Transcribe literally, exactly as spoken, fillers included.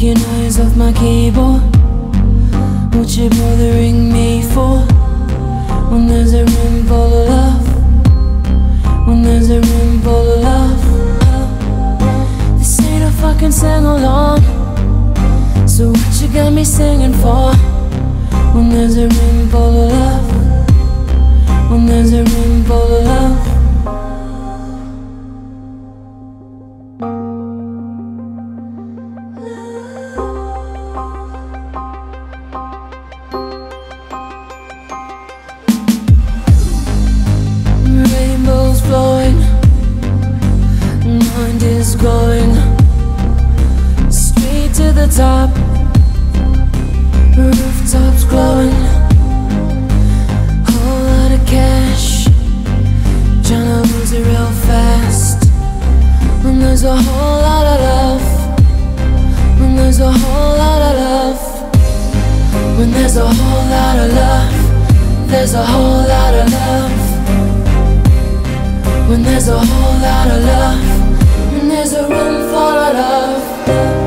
your noise off my keyboard. What you bothering me for? When there's a room full of love, when there's a room full of love. This ain't a fucking sing-along, so what you got me singing for? When there's a room full of love, when there's a room full of love. Rainbows flowing, mind is going straight to the top. Rooftops glowing, whole lot of cash, tryna lose it real fast. When there's a whole lot of love, when there's a whole lot of love, when there's a whole lot of love, there's a whole lot of love. When there's a whole lot of love, and there's a room full of love.